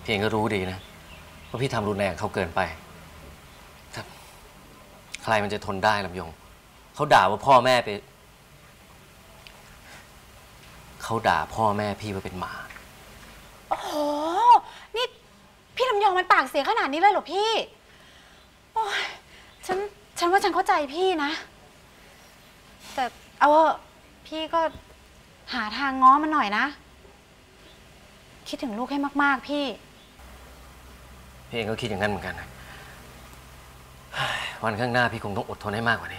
พี่เองก็รู้ดีนะว่าพี่ทำรุนแรงเขาเกินไปใครมันจะทนได้ลำยงเขาด่าว่าพ่อแม่ไปเขาด่าพ่อแม่พี่ว่าเป็นหมาโอ้โหนี่พี่ลำยองมันปากเสียขนาดนี้เลยเหรอพี่โอ้ยฉันว่าฉันเข้าใจพี่นะแต่เอาพี่ก็หาทางง้อมันหน่อยนะคิดถึงลูกให้มากๆพี่เองก็คิดอย่างนั้นเหมือนกันนะวันข้างหน้าพี่คงต้องอดทนให้มากกว่านี้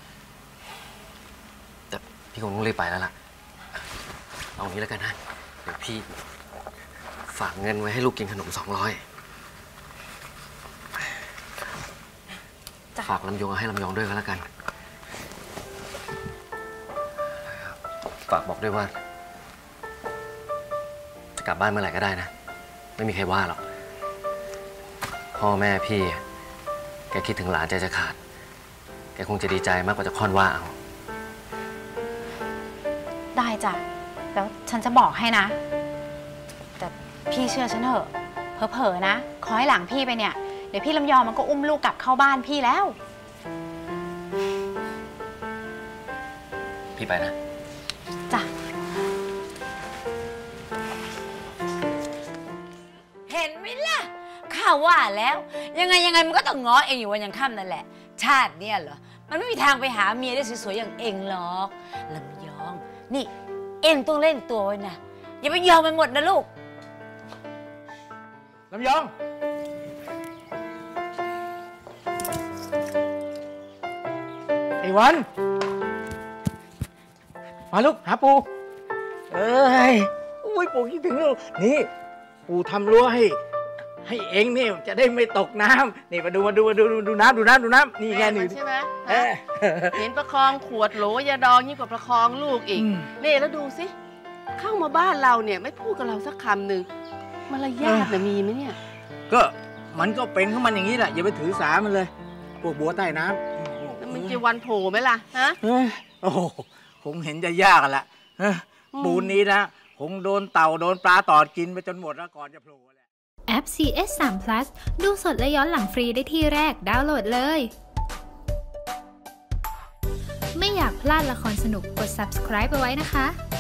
แต่พี่คงต้องรีบไปแล้วล่ะเอางี้แล้วกันนะเดี๋ยวพี่ฝากเงินไว้ให้ลูกกินขนม200ฝากลำยองให้ลำยองด้วยก็แล้วกันฝากบอกด้วยว่าจะกลับบ้านเมื่อไหร่ก็ได้นะไม่มีใครว่าหรอกพ่อแม่พี่แกคิดถึงหลานใจจะขาดแกคงจะดีใจมากกว่าจะค่อนว่าเอาได้จ้ะแล้วฉันจะบอกให้นะแต่พี่เชื่อฉันเถอะเผลอๆนะขอให้หลังพี่ไปเนี่ยเดี๋ยวพี่ลำยองมันก็อุ้มลูกกลับเข้าบ้านพี่แล้วพี่ไปนะจ้ะเห็นไหมล่ะข้าว่าแล้วยังไงมันก็ต้องง้อเองอยู่วันยังค่ำนั่นแหละชาติเนี่ยเหรอมันไม่มีทางไปหาเมียได้สวยๆอย่างเองหรอกลำยองนี่เองต้องเล่นตัวไว้นะอย่าไปยอมมันหมดนะลูกลำยองไอ้วันมาลูกหาปูเอ้ยอุ้ยปูคิดถึงลูกนี่ปูทำรั้วให้เองนี่จะได้ไม่ตกน้ำนี่มาดูน้ำนี่ไงนี่ใช่ไหมเห็นประคองขวดโหลยาดองยิ่งกว่าประคองลูกอีกนี่แล้วดูสิเข้ามาบ้านเราเนี่ยไม่พูดกับเราสักคำหนึ่งมารยาทจะมีไหมเนี่ยก็มันก็เป็นของมันอย่างนี้แหละอย่าไปถือสามันเลยพวกบัวใต้น้ำแล้วมันจะวันโผล่ไหมล่ะฮะโอ้คงเห็นจะยากละปูนนี้นะคงโดนเต่าโดนปลาตอดกินไปจนหมดแล้วก่อนจะโผล่แอป CS3 Plus ดูสดและย้อนหลังฟรีได้ที่แรกดาวน์โหลดเลยไม่อยากพลาดละครสนุกกด subscribe ไปไว้นะคะ